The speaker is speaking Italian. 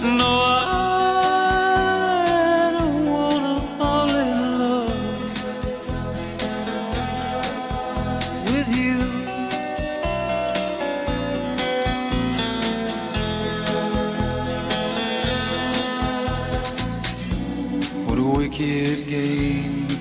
No, I don't wanna fall in love with you. What a wicked game